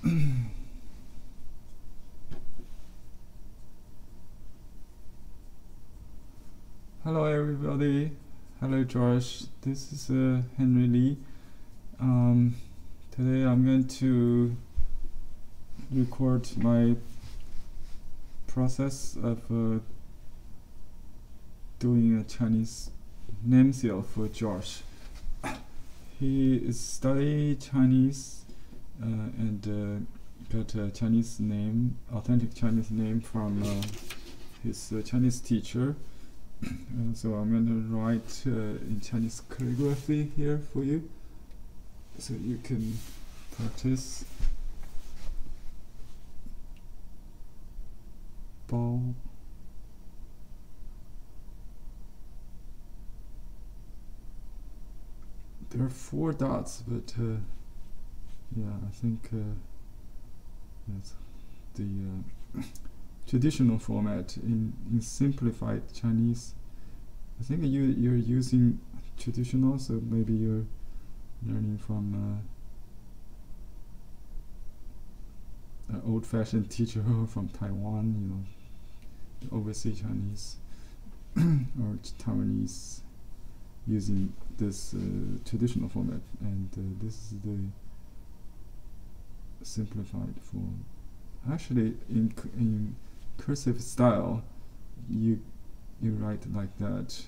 Hello everybody. Hello Josh. This is Henry Lee. Today I'm going to record my process of doing a Chinese name seal for Josh. He is studying Chinese and got a Chinese name, authentic Chinese name from his Chinese teacher. So I'm going to write in Chinese calligraphy here for you, so you can practice. Bao. There are 4 dots, but yeah, I think that's the traditional format in simplified Chinese. I think you're using traditional, so maybe you're learning from an old-fashioned teacher from Taiwan, overseas Chinese or Taiwanese using this traditional format, and this is the simplified form. Actually, in cursive style, you write like that.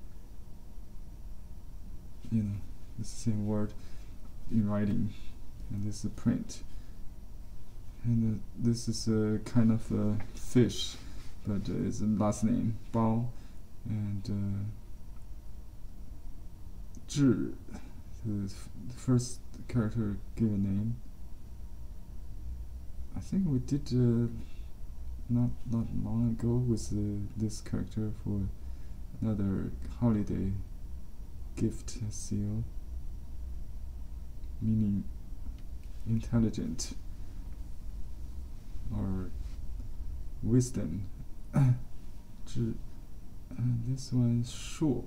It's the same word in writing, and this is a print. And this is a kind of a fish, but it's a last name, Bao, and Zhi, the first character given name. I think we did not long ago with this character for another holiday gift seal, meaning intelligent or wisdom. This one, Shu.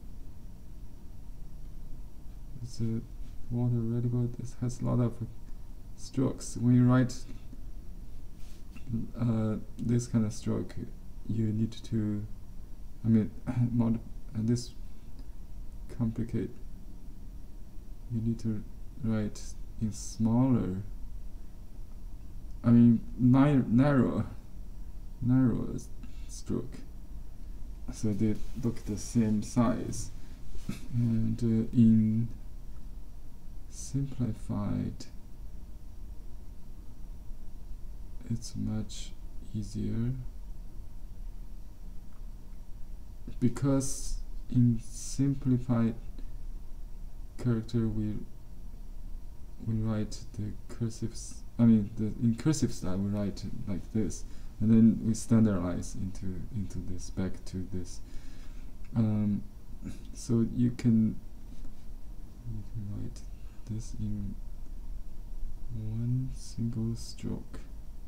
It's a water really good. This has a lot of strokes. When you write this kind of stroke, you need to, this complicate. You need to write in smaller, narrow stroke, so they look the same size. And in simplified, it's much easier, because in simplified character we write the cursives. In cursive style we write like this, and then we standardize into this, back to this. So you can write this in one single stroke.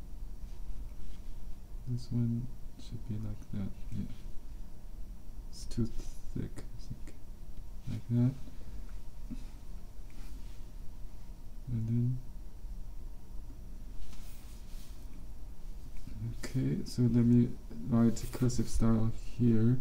This one should be like that. Yeah, it's too thick, I think. Like that. And then okay, so let me write cursive style here.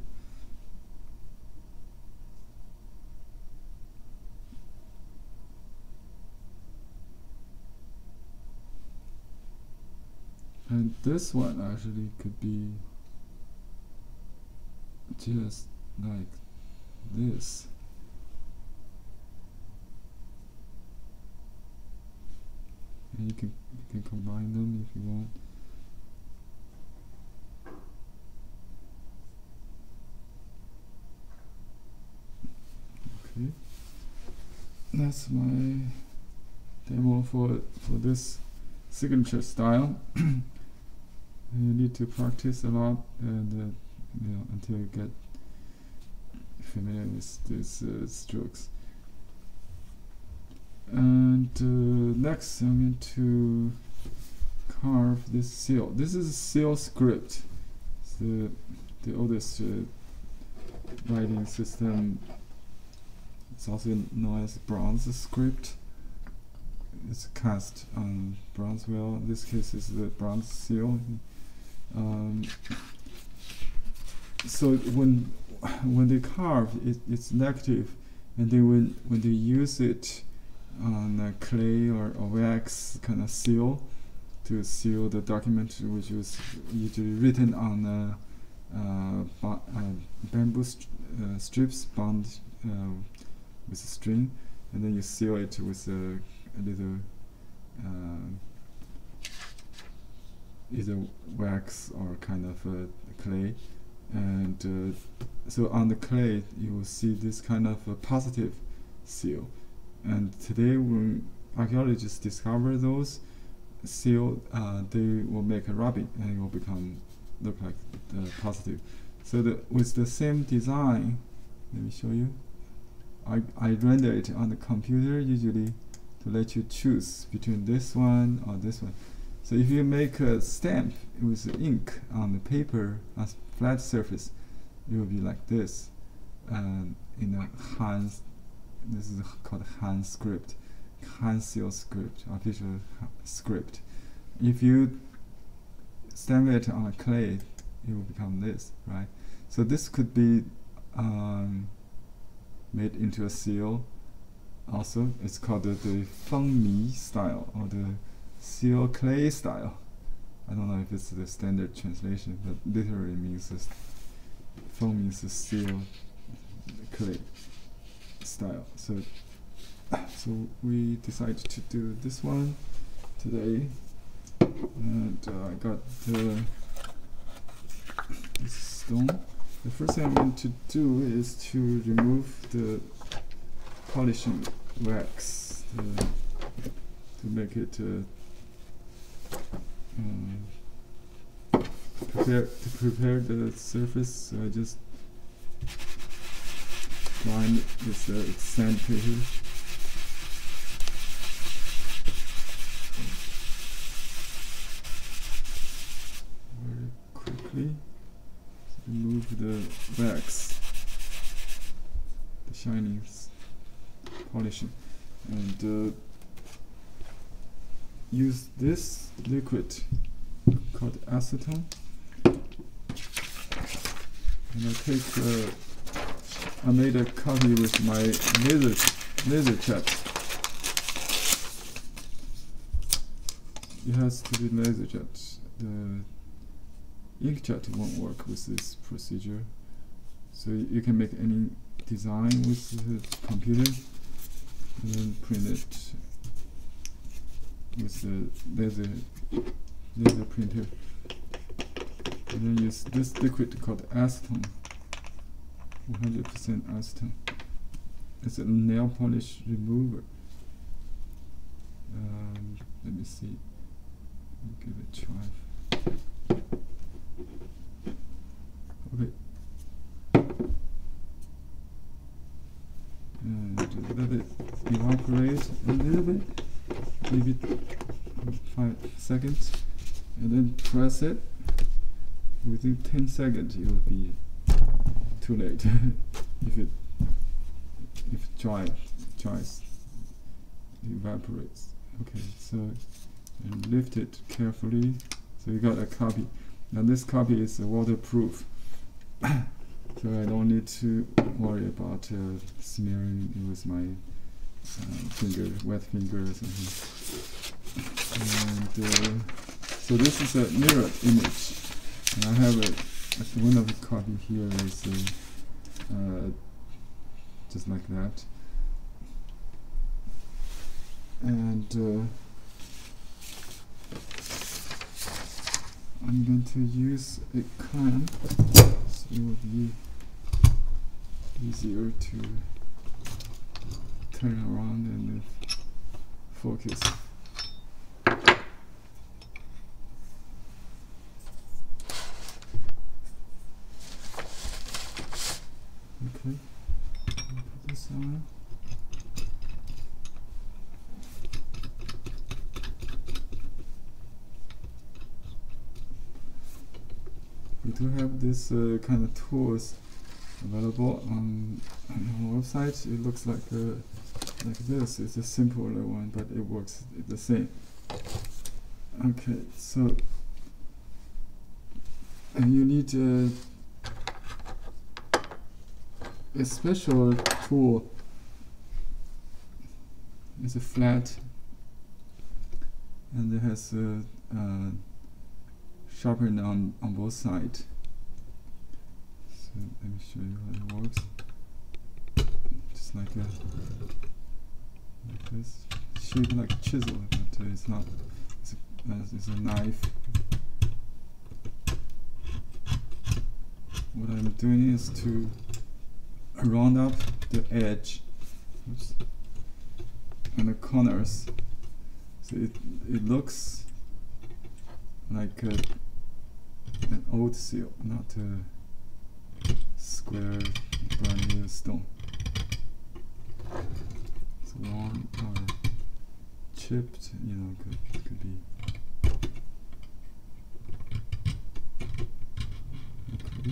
And this one actually could be just like this. And you can combine them if you want. Okay, that's my demo for this signature style. You need to practice a lot, and until you get familiar with these strokes. And next I'm going to carve this seal. This is a seal script. It's the oldest writing system. It's also known as bronze script. it's cast on bronze wheel. In this case is the bronze seal. So when they carve, it's negative, and then when they use it on a clay or wax kind of seal to seal the document, which was usually written on bamboo strips bound with a string, and then you seal it with a little either wax or kind of clay, and so on the clay you will see this kind of a positive seal. And today when archaeologists discover those seal, they will make a rubbing and it will look like positive. So with the same design, let me show you. I render it on the computer usually to let you choose between this one or this one. So if you make a stamp with ink on the paper, on flat surface, it will be like this, in a Han. This is called Han script, Han seal script, official script. If you stamp it on a clay, it will become this, right? So this could be made into a seal. Also, it's called the Fengmi style or the seal clay style. I don't know if it's the standard translation, but literally means this. Feng means the seal clay style. So we decided to do this one today, and I got this stone. The first thing I'm going to do is to remove the polishing wax to make it prepare the surface. So I just line it with sandpaper. Very quickly remove the wax, the shiny polishing, and use this liquid called acetone. And I made a copy with my laser jet. It has to be laser jet. The inkjet won't work with this procedure. So you can make any design with the computer and then print it with the laser printer. And then use this liquid called acetone, 100% acetone. It's a nail polish remover. Let me see. I'll give it a try. Okay. And let it evaporate a little bit, maybe 5 seconds, and then press it. Within 10 seconds, it will be too late. if it dries, it evaporates. Okay, so and lift it carefully. So you got a copy. Now this copy is waterproof, so I don't need to worry about smearing it with my wet finger or something. And so this is a mirror image. And I have one of the copy here is just like that. And I'm going to use a clamp, so it will be easier to turn around and focus. Okay, I'll put this on. We do have this kind of tools available on our website. It looks like like this. It's a simpler one, but it works the same. Okay, so and you need a special tool. It's a flat, and it has a sharpened on both sides. So let me show you how it works. Just like this, shaped like a chisel, but it's not. It's a knife. What I'm doing is to round up the edge, oops, and the corners, so it looks like an old seal, not a square brand new stone. So long or chipped, you know, could be. Okay.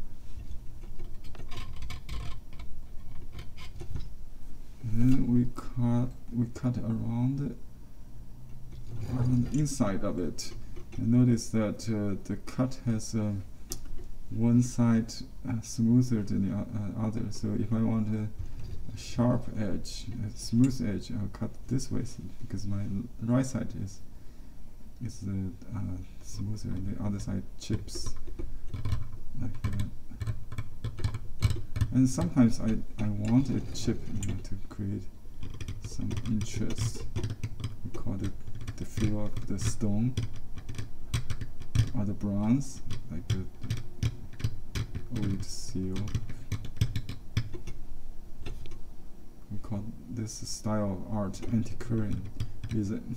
And then we cut around the inside of it. And notice that the cut has one side smoother than the other. So if I want a sharp edge, a smooth edge, I'll cut this way, because my right side is smoother and the other side chips like that. And sometimes I want a chip, you know, to create some interest. We call it the feel of the stone or the bronze, like the old seal. We call this style of art antiquarian. Is it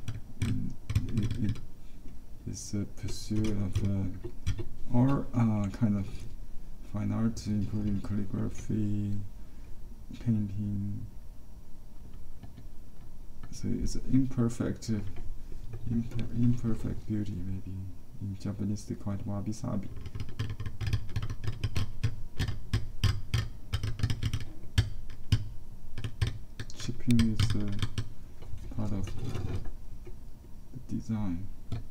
is a pursuit of or kind of fine art, including calligraphy, painting. So it's imperfect beauty, maybe. In Japanese they call it wabi-sabi. Chipping is part of the design.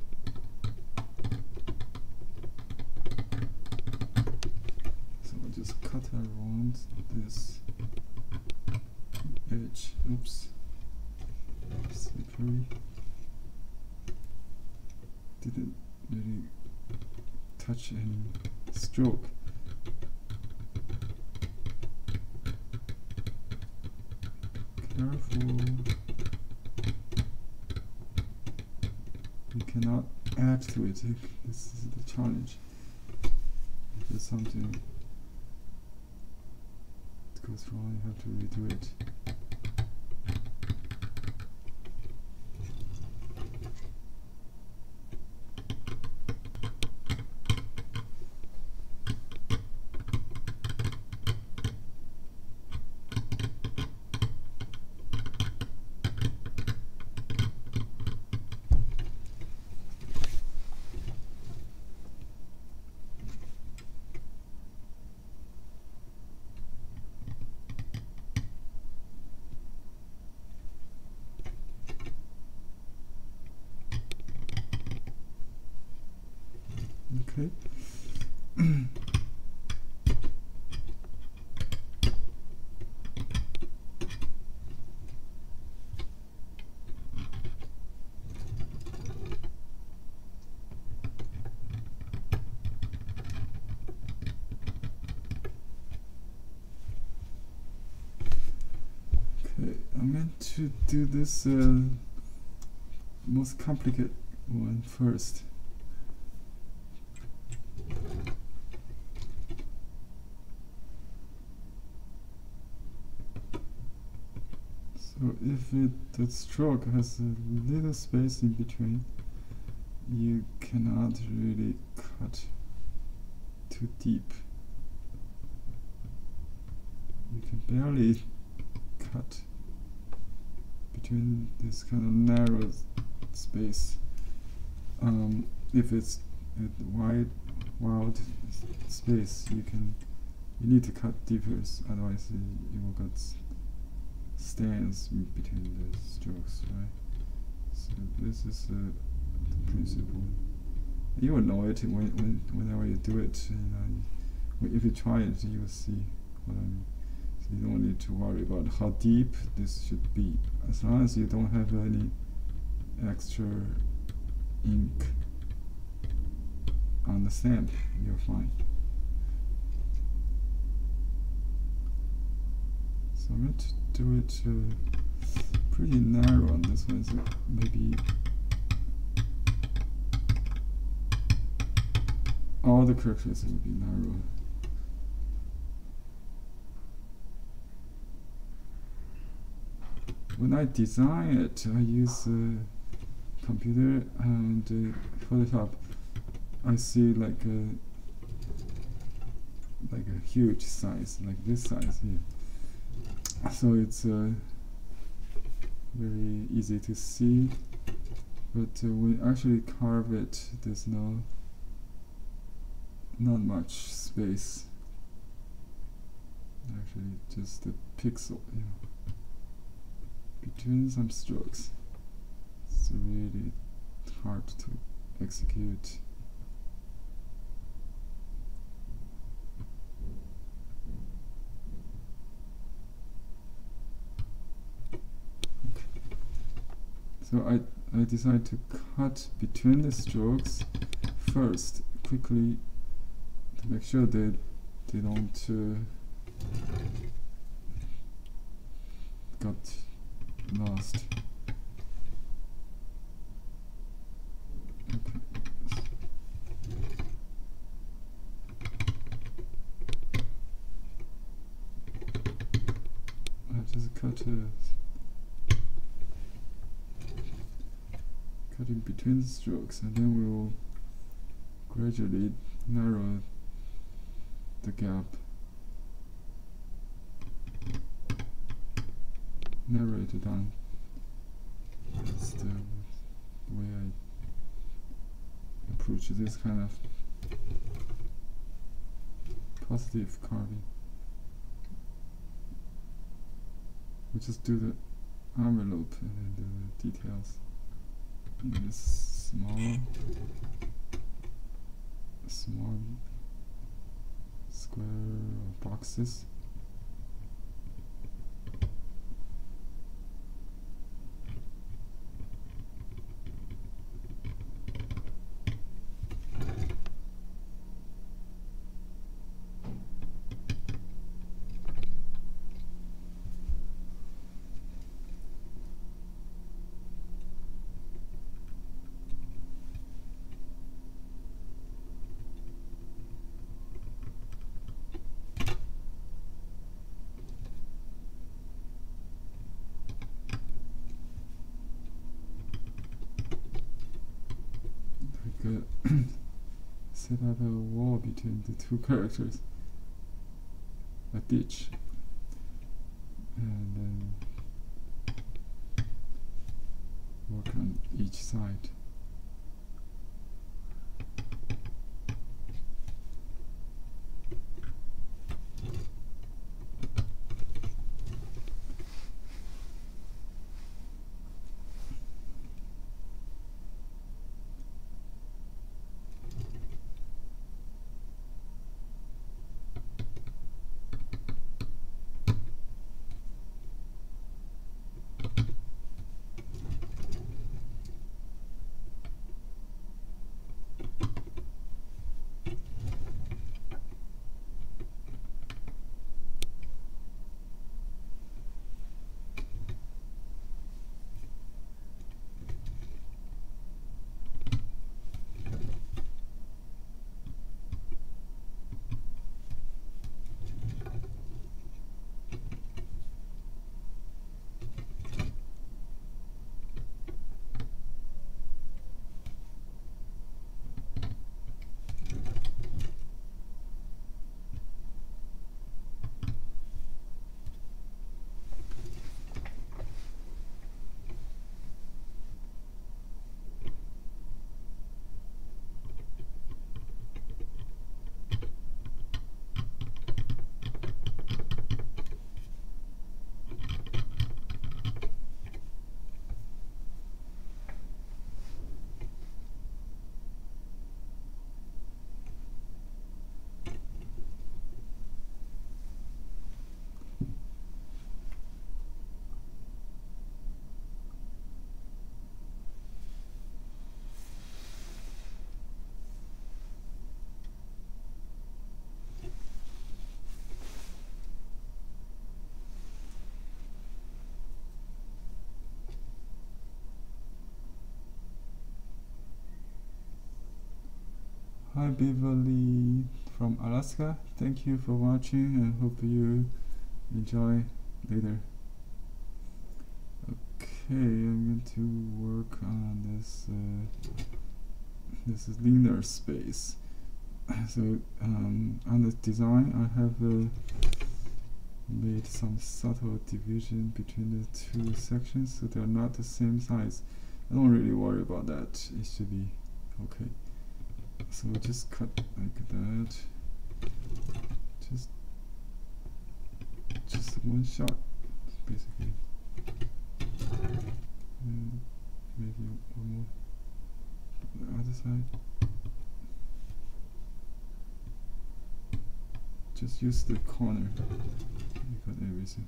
So I'll just cut around this edge. Oops. Slippery. Didn't really touch any stroke. Careful. You cannot add to it. This is the challenge. If there's something that goes wrong, you have to redo it. Okay. I'm going to do this most complicated one first. So if the stroke has a little space in between, you cannot really cut too deep. You can barely cut between this kind of narrow space. If it's a wild space, you need to cut deeper, otherwise you will get stands between the strokes, right? So this is the principle. You will know it whenever you do it. If you try it, you will see what I mean. So you don't need to worry about how deep this should be. As long as you don't have any extra ink on the stamp, you're fine. So I'm going to do it pretty narrow on this one, so maybe all the characters will be narrow. When I design it, I use computer and Photoshop. I see like a huge size, like this size here. So it's very easy to see. But when we actually carve it, there's not much space. Actually, just a pixel, between some strokes. It's really hard to execute. So I decide to cut between the strokes first, quickly, to make sure they don't got lost. Okay. I just cut in between the strokes, and then we will gradually narrow the gap. Narrow it down. That's the way I approach this kind of positive carving. We just do the envelope and then do the details. This small square boxes. Set up a wall between the two characters, a ditch, and then work on each side. Hi Beverly from Alaska. Thank you for watching and hope you enjoy later. Okay, I'm going to work on this. This is linear space. So on the design, I have made some subtle division between the two sections, so they're not the same size. I don't really worry about that. It should be okay. So just cut like that. Just one shot, basically. And maybe one more on the other side. Just use the corner. You got everything.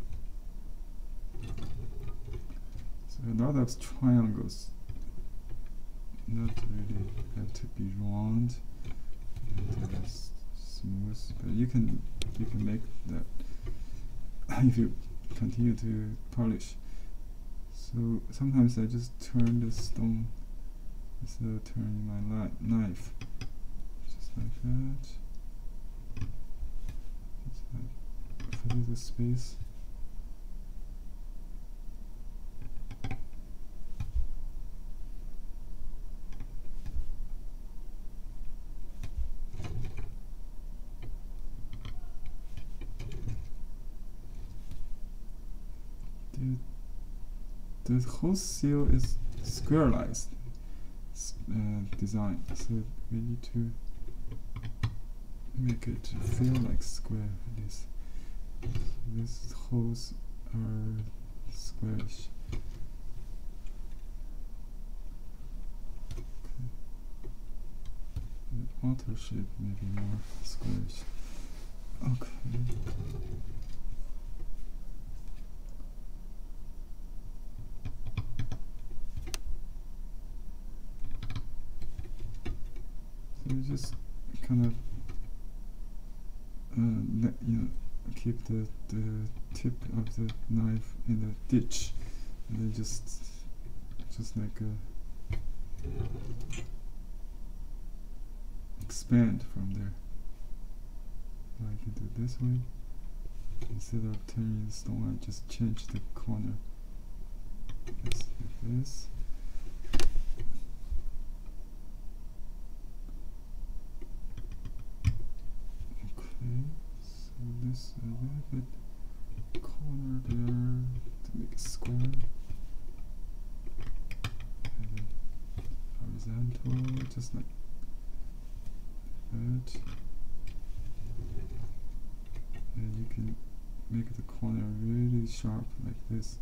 So a lot of triangles, not really have to be round and smooth, but you can make that if you continue to polish. So sometimes I just turn the stone instead of turning my knife, just like that. Fill the space. The whole seal is squareized design, so we need to make it feel like square. This these holes are squarish. Okay. The outer shape may be more squarish. Okay. So just kind of keep the tip of the knife in the ditch, and then just like expand from there. So I can do it this way. Instead of turning the stone, I just change the corner. Just like this. This a little bit corner there to make it square, and then horizontal, just like that. And you can make the corner really sharp like this.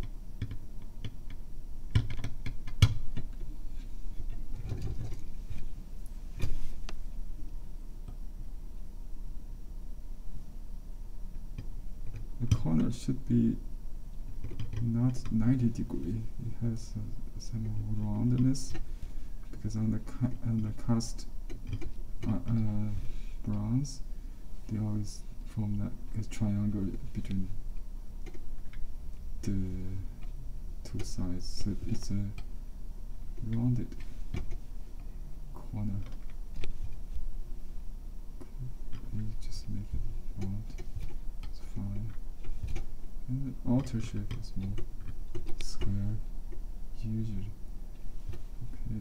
The corner should be not 90 degrees. It has some roundness because on the cast bronze, they always form that triangle between the two sides. So it's a rounded corner. You just make it round. It's fine. And the outer shape is more square, usually. Okay.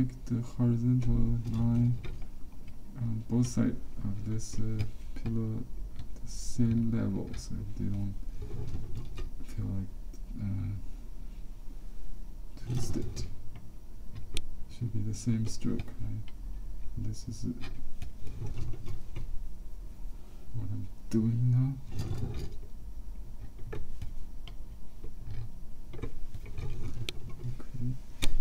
make the horizontal line on both sides of this pillow at the same level, so they don't feel like twisted. Should be the same stroke, right? This is what I'm doing now. Okay.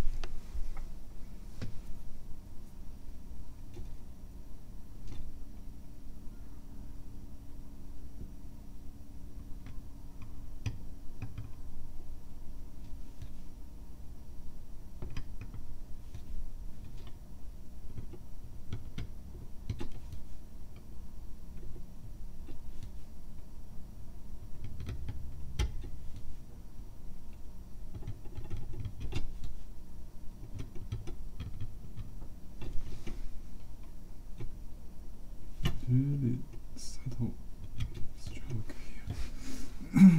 Really subtle stroke here.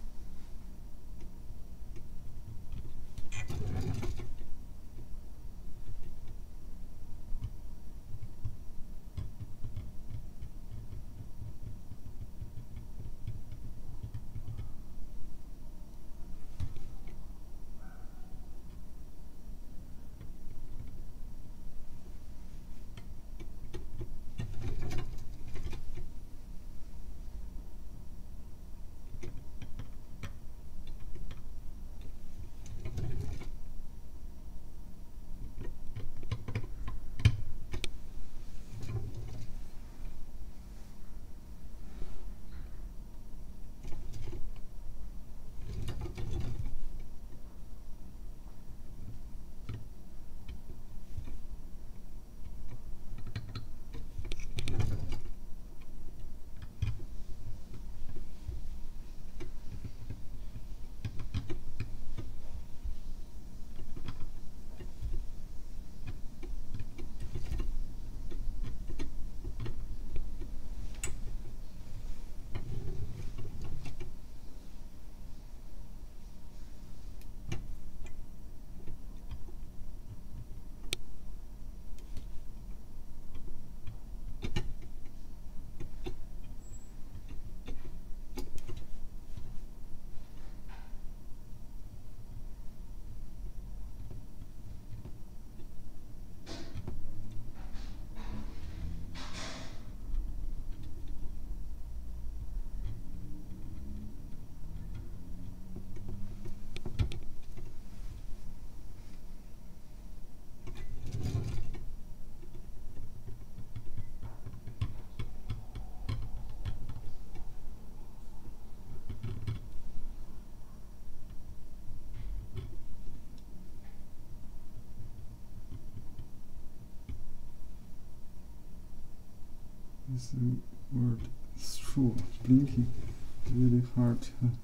This word "true" blinking really hard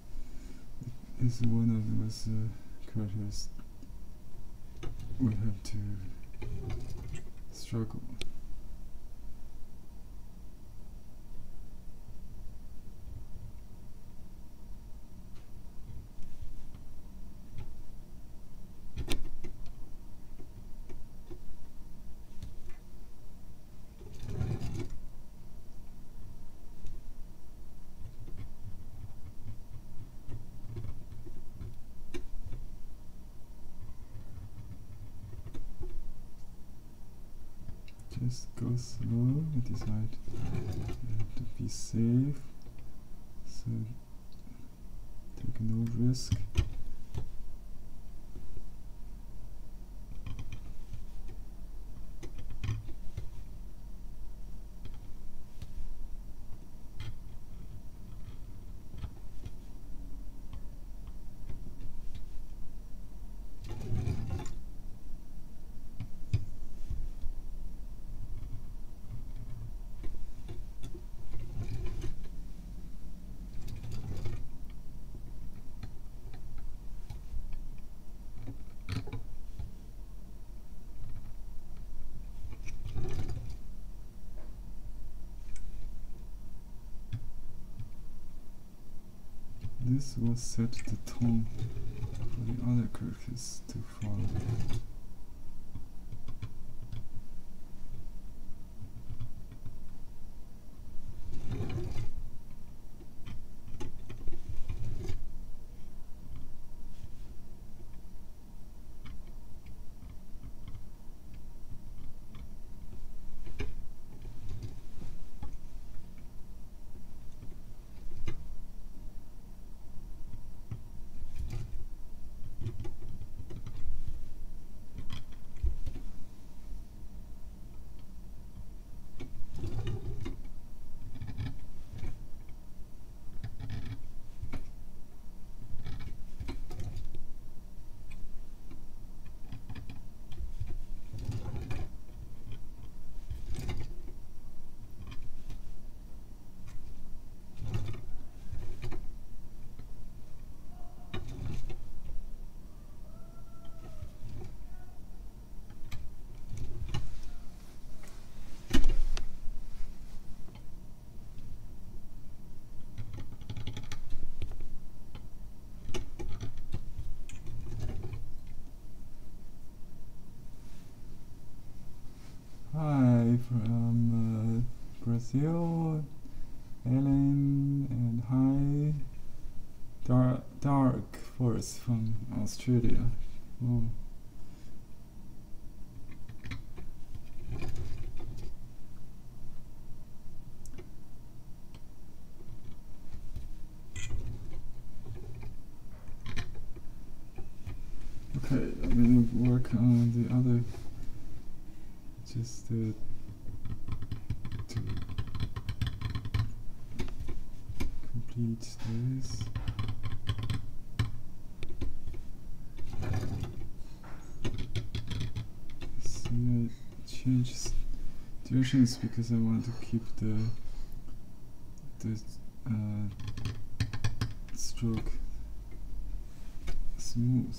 is one of those characters we have to struggle. Just go slow and decide to be safe, so take no risk. This will set the tone for the other characters to follow. Brazil, Ellen, and hi, Dark Forest from Australia. Oh. Okay, I'm gonna work on the other, just to complete this. See, I change directions because I want to keep the stroke smooth.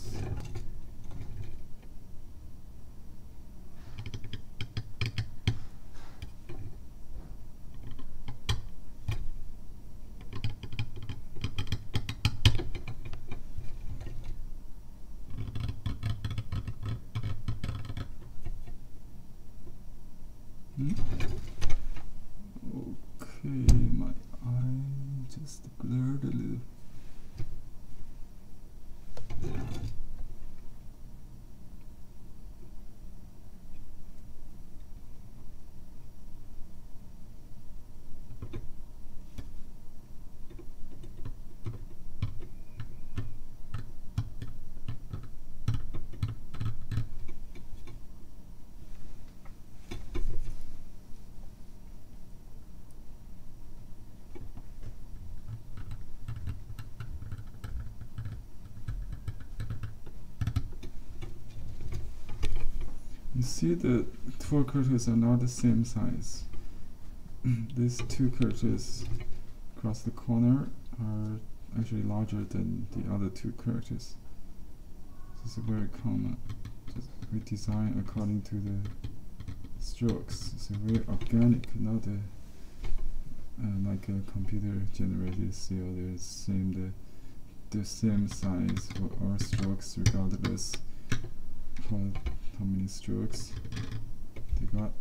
Okay, my eye just blurred a little. You see the four characters are not the same size. These two characters across the corner are actually larger than the other two characters. This is very common. Just we design according to the strokes. It's very organic, not like a computer generated seal. The same size for all strokes regardless how many strokes they got.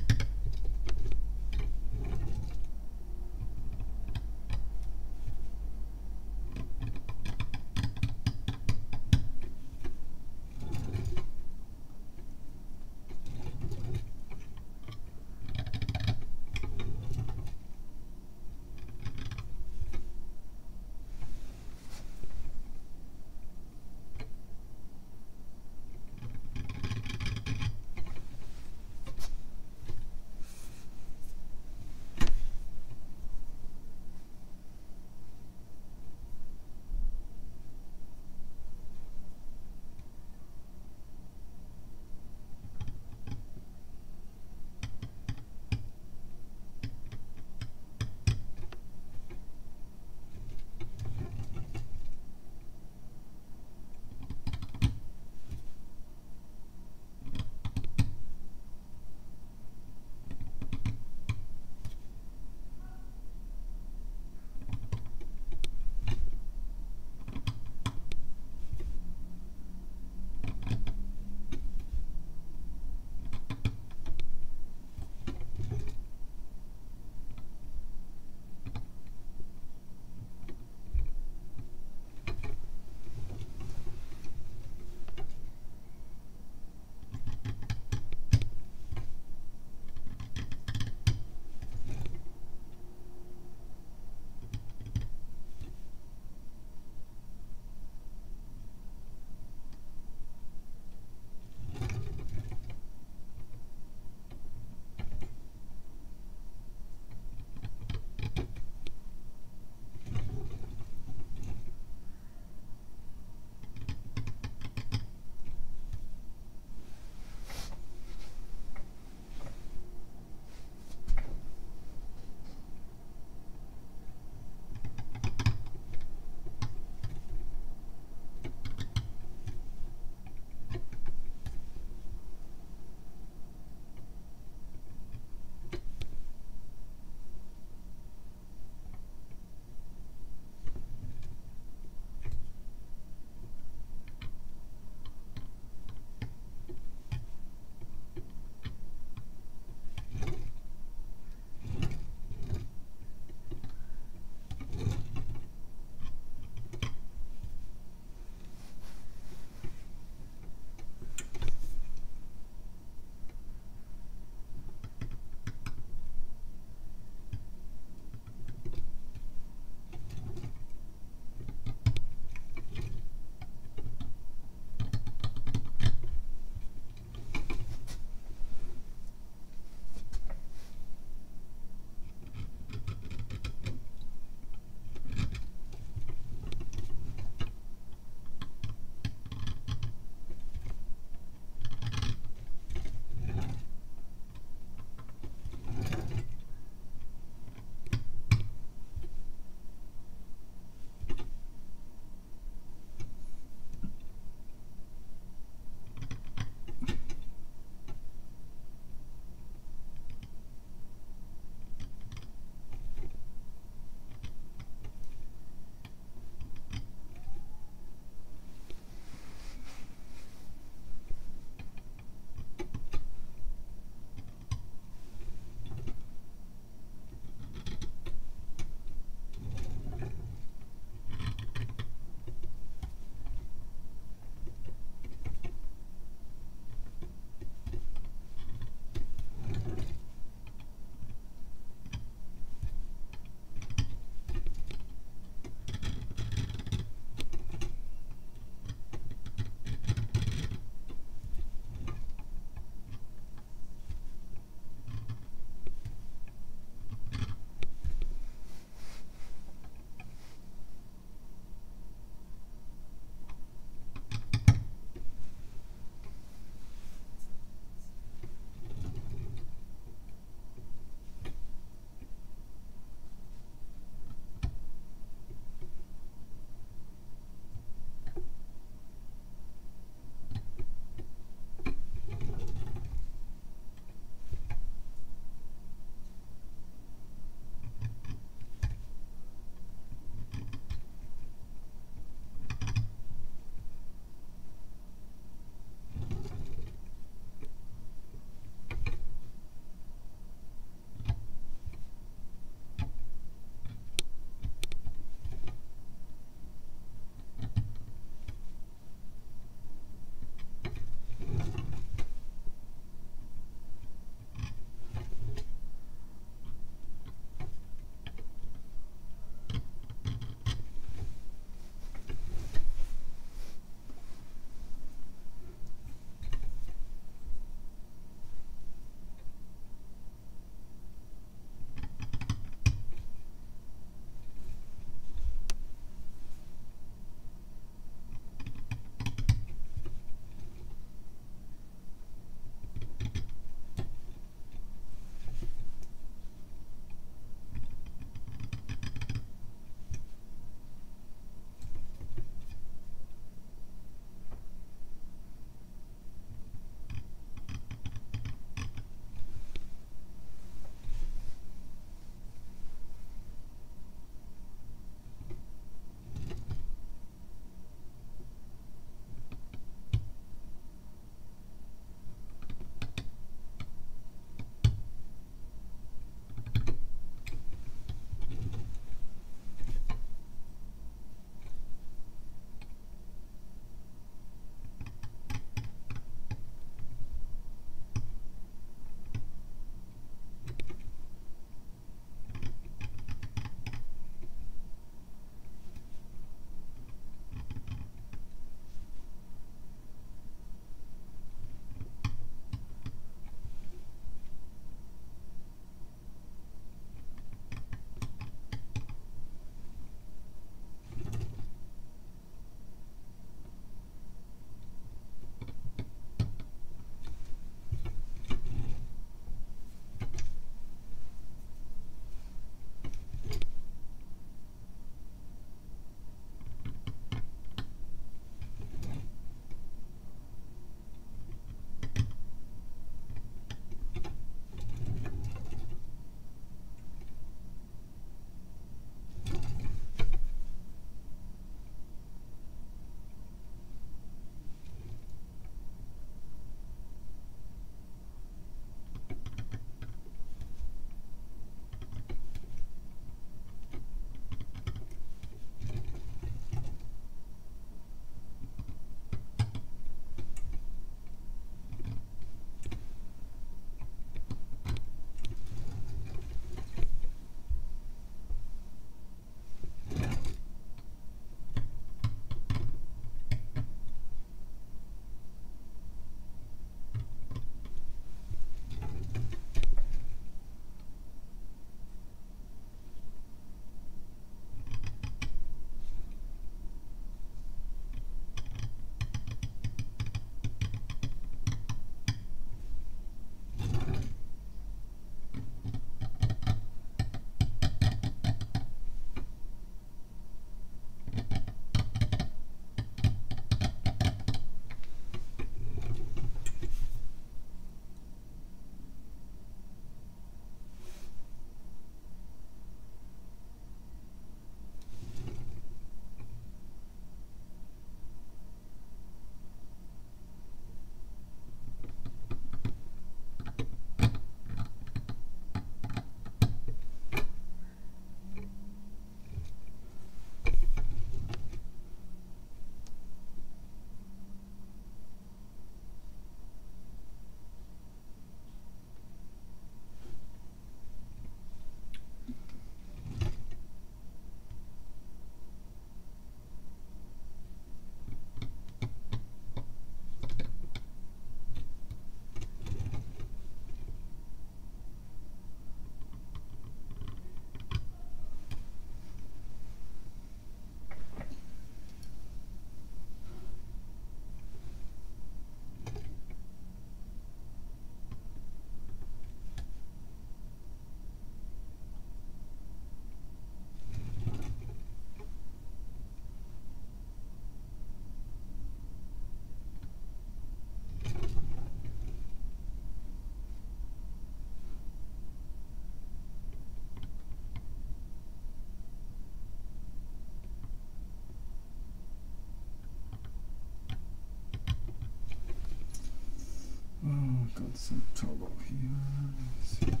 got some trouble here. Let's see.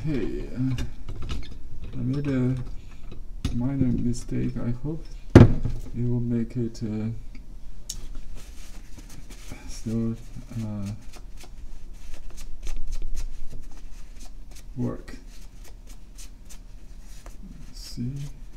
Okay, I made a minor mistake. I hope it will make it still work. Let's see.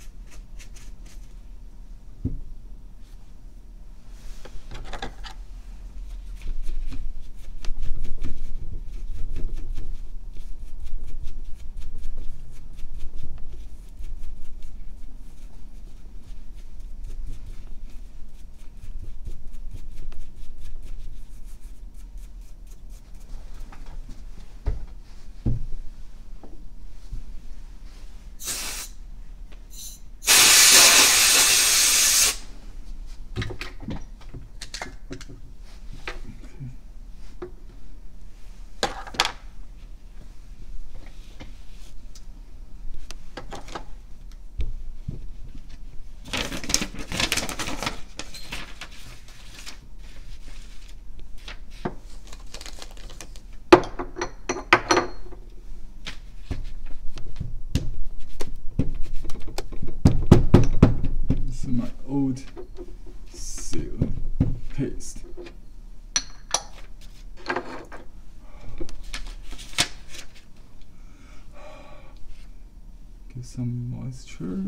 This is my old seal paste. Get some moisture.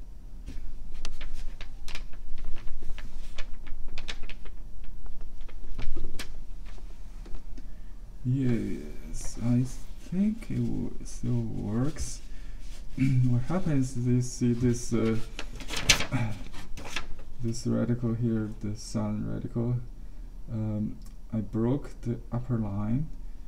Yes, I think it still works. What happens is you see this this radical here, the sun radical. I broke the upper line,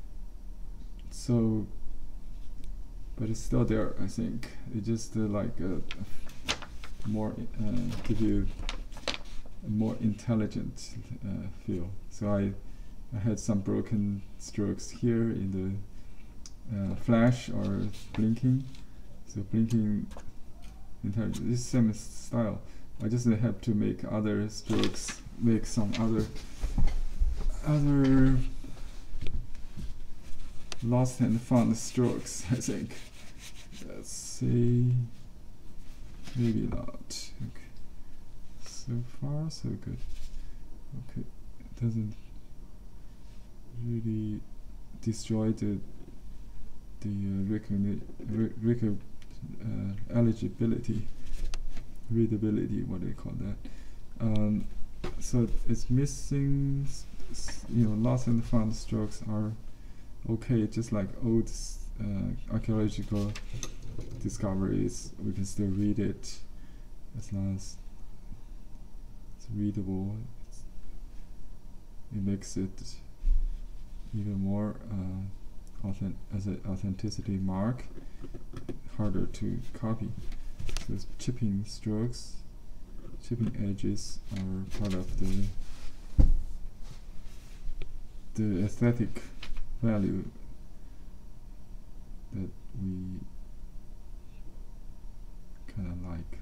so but it's still there. I think it just like more give you a more intelligent feel. So I had some broken strokes here in the flash or blinking. So blinking intelligent. This same style. I just have to make other strokes, make some other lost and found strokes. I think. Let's see. Maybe not. Okay. So far, so good. Okay, it doesn't really destroy the eligibility, readability, what they call that. So it's missing, lost and found strokes are okay, just like old archaeological discoveries. We can still read it as long as it's readable. It makes it even more as an authenticity mark, harder to copy. So chipping strokes, chipping edges are part of the aesthetic value that we kind of like.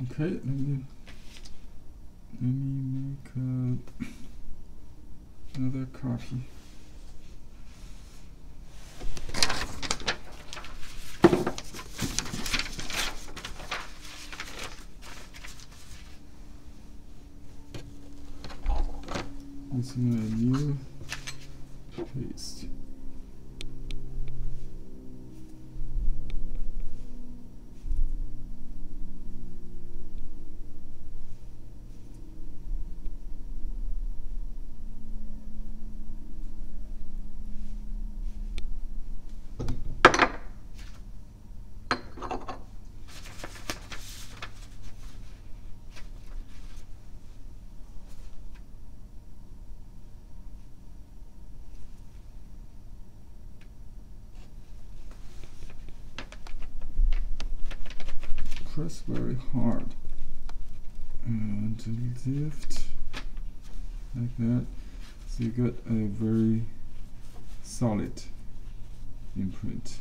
Okay, let me make another copy. Using a new paste. Press very hard and lift like that, so you get a very solid imprint.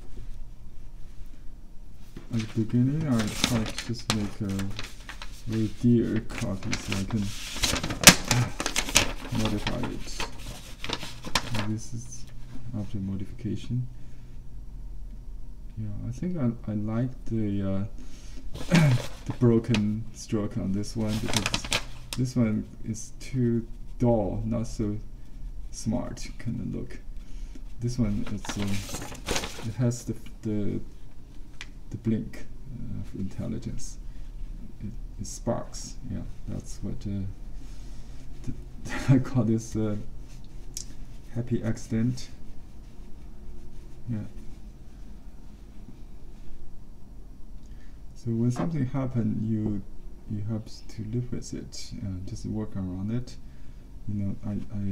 At the beginning, I tried to just make a very dear copy so I can modify it. And this is after modification. Yeah, I think I like the the broken stroke on this one, because this one is too dull, not so smart kind of look. This one, it has the blink of intelligence. It sparks. Yeah, that's what I call this happy accident. Yeah. So when something happens, you have to live with it and just work around it. You know,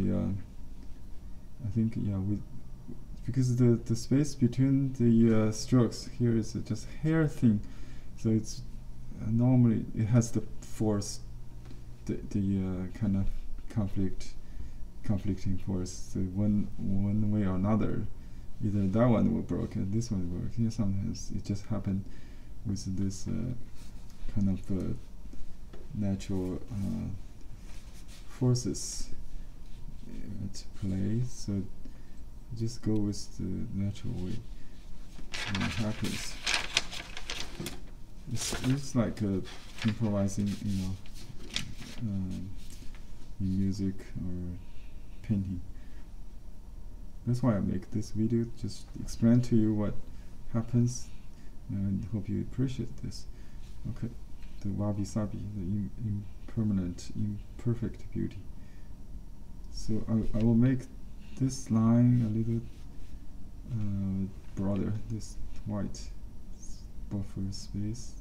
I think, yeah, because the space between the strokes here is just hair thin, so it's normally it has the force, the kind of conflicting force. So one way or another, either that one will break and this one will work. Yeah, sometimes it just happens with this kind of natural forces at play. So just go with the natural way when it happens. It's like improvising, you know, in music or painting. That's why I make this video, just explain to you what happens, and hope you appreciate this. Okay, the wabi-sabi, the impermanent, imperfect beauty. So I will make this line a little broader, this white buffer space.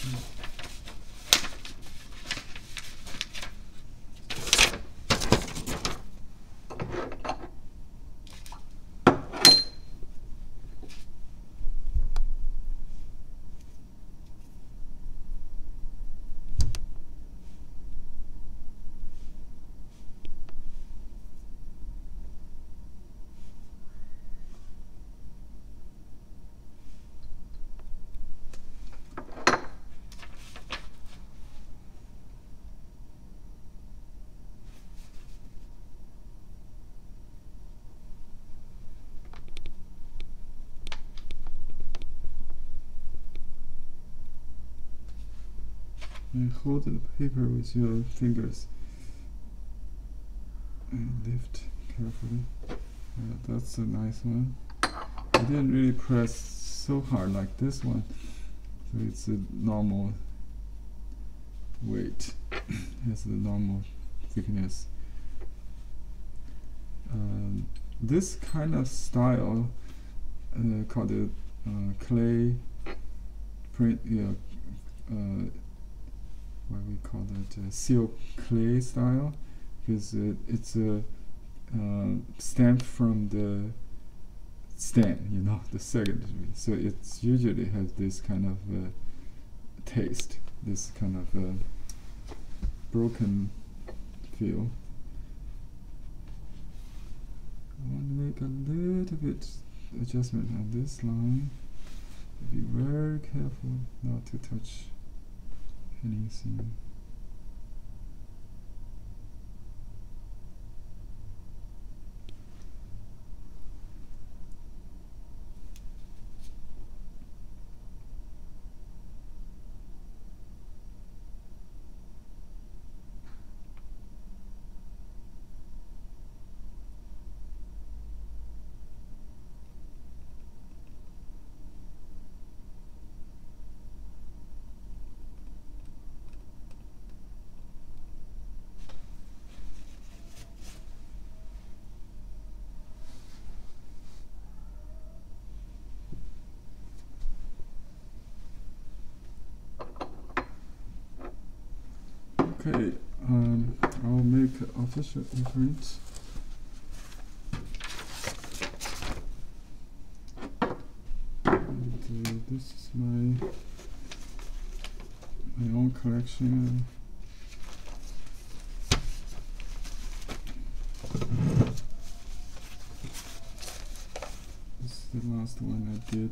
And hold the paper with your fingers and lift carefully. That's a nice one. I didn't really press so hard like this one, so it's a normal weight. It's the normal thickness. This kind of style called it clay print. What we call that seal clay style, because it's stamped from the stem, the secondary. So it's usually has this kind of taste, this kind of broken feel. I want to make a little bit adjustment on this line. Be very careful not to touch anything. Okay, I'll make official imprint. And this is my own collection. This is the last one I did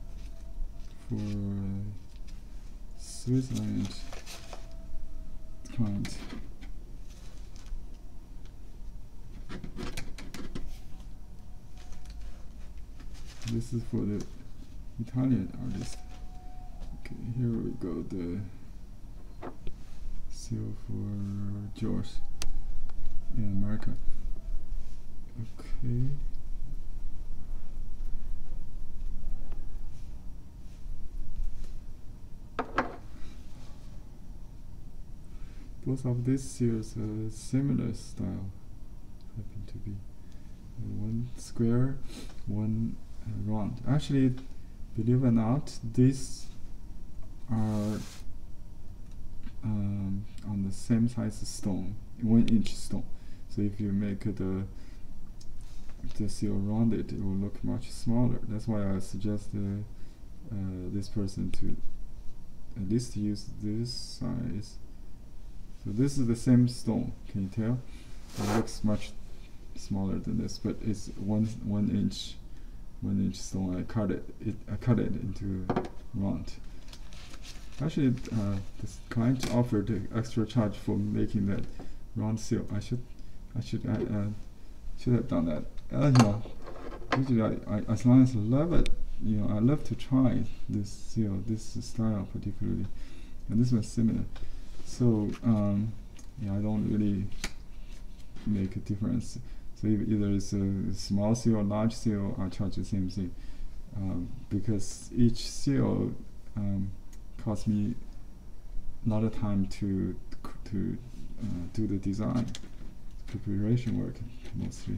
for Switzerland client. This is for the Italian artist. Okay, here we go, the seal for George in America. Okay. Both of these seals are similar style, happen to be one square, one round. Actually, believe it or not, these are on the same size stone, 1 inch stone. So if you make the seal rounded, it will look much smaller. That's why I suggest this person to at least use this size. So this is the same stone. Can you tell? It looks much smaller than this, but it's one inch stone. I cut it into round. Actually, this client offered extra charge for making that round seal. I should have done that. Usually as long as I love it, I love to try this seal, this style particularly, and this one's similar. So I don't really make a difference. So either it's a small seal or large seal, I charge the same thing, because each seal costs me a lot of time to do the design, preparation work mostly.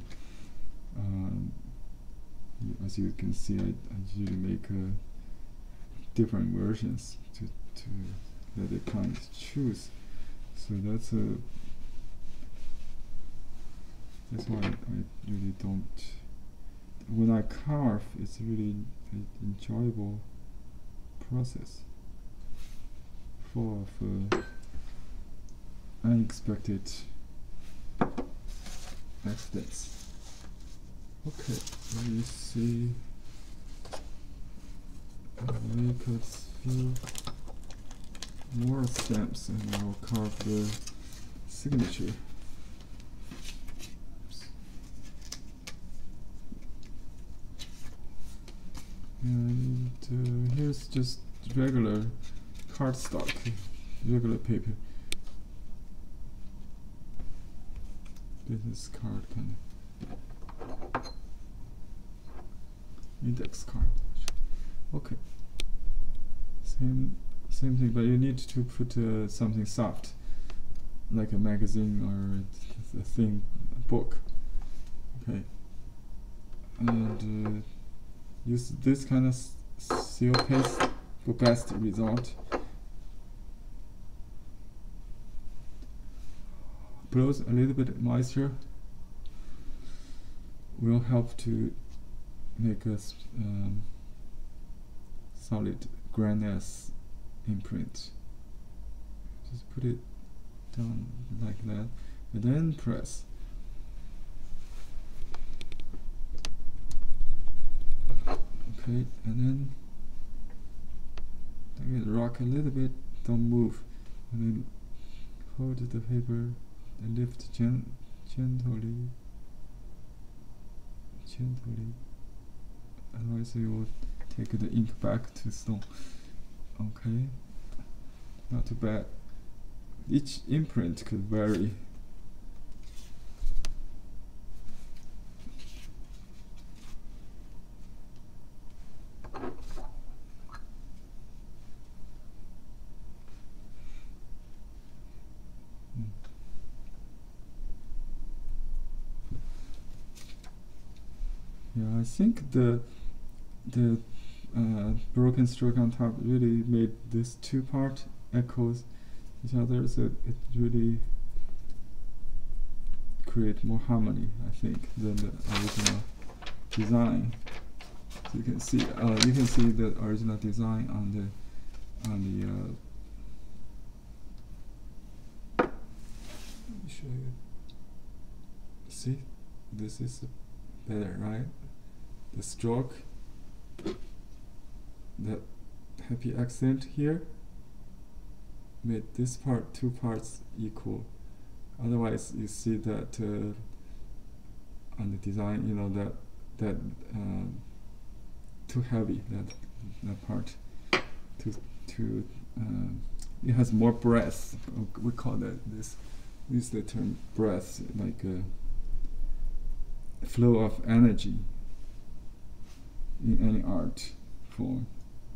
As you can see, I usually make different versions to to let the client choose. So that's why I really don't. When I carve, it's really an enjoyable process, full of unexpected accidents. Okay, let me see. Make a few more stamps and I'll carve the signature. And here's just regular cardstock, regular paper. Business card kind of. Index card. Okay. Same thing, but you need to put something soft, like a magazine or a thin book. Okay. And use this kind of seal paste for best result. Blows a little bit moisture will help to make a solid Grain-S imprint. Just put it down like that and then press. Okay, and then rock a little bit, don't move, and then hold the paper and lift gently, otherwise you will take the ink back to stone. Okay, not too bad. Each imprint could vary. Yeah, I think the broken stroke on top really made this two part echoes each other, so it really create more harmony, I think, than the original design. So you can see the original design on the let me show you. See, this is better, right? The stroke, that happy accent here made this part, two parts equal. Otherwise you see that on the design, you know, that too heavy, that part too it has more breath. We call that use the term breath, like a flow of energy in any art form.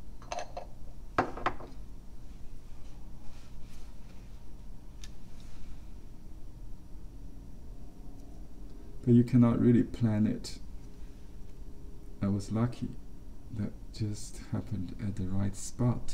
But you cannot really plan it. I was lucky that just happened at the right spot.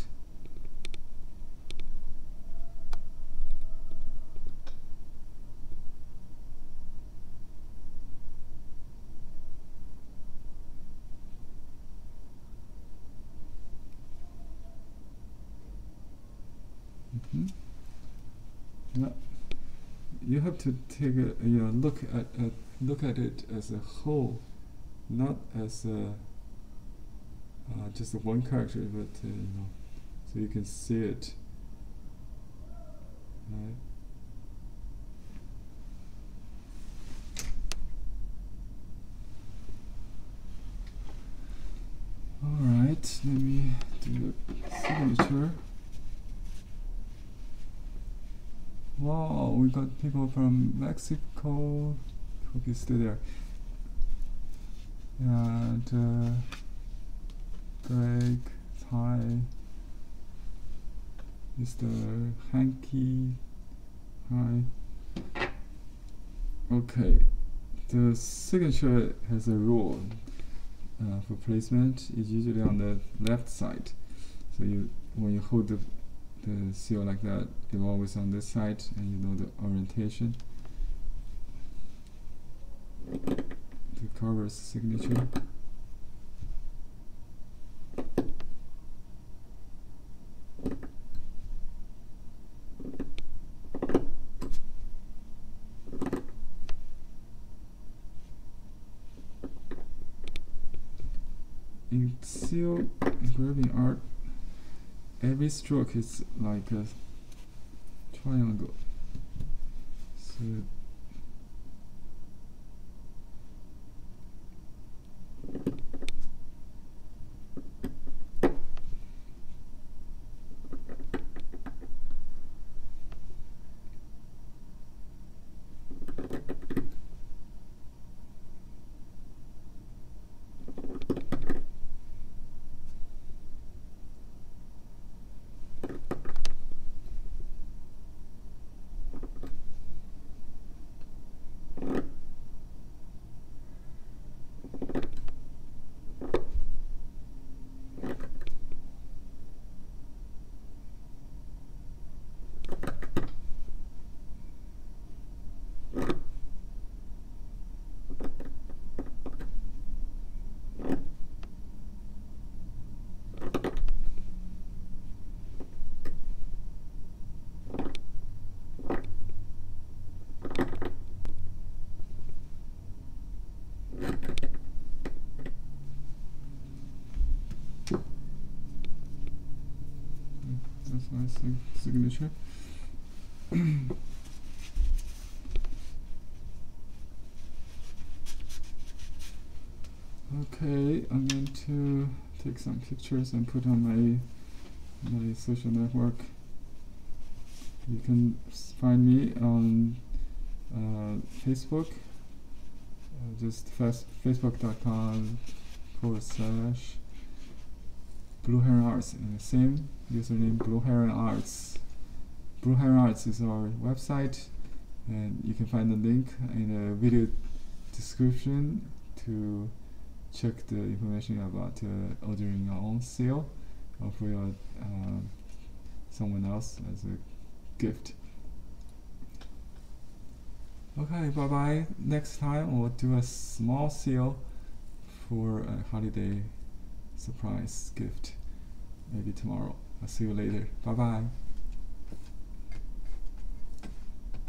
Yeah. You have to take a look at it as a whole, not as just one character, but so you can see it. Right. All right, let me do the signature. Wow, we got people from Mexico. Hope you stay there. And Greg, Ty, Mr. Hanky, hi. Okay, the signature has a rule for placement. It's usually on the left side. So when you hold the the seal like that. It's always on this side, and you know the orientation. The cover's signature. In seal engraving art, every stroke is like a triangle. So that's my signature. Okay, I'm going to take some pictures and put on my social network. You can find me on Facebook. Just facebook.com/Blue Heron Arts, and the same username, Blue Heron Arts. Blue Heron Arts is our website, and you can find the link in the video description to check the information about ordering your own seal or for your someone else as a gift. Okay, bye bye. Next time we'll do a small seal for a holiday surprise gift. Maybe tomorrow. I'll see you later. Bye bye.